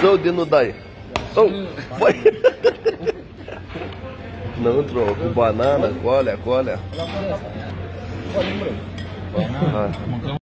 Começou o dedo daí. Oh, foi. Não entrou. Com banana, colha. Banana.